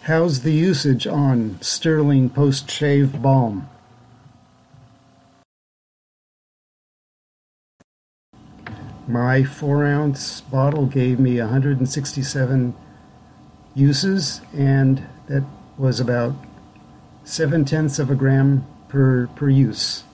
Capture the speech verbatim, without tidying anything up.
How's the usage on Stirling post-shave balm? My four ounce bottle gave me one hundred sixty-seven uses, and that was about seven tenths of a gram per, per use.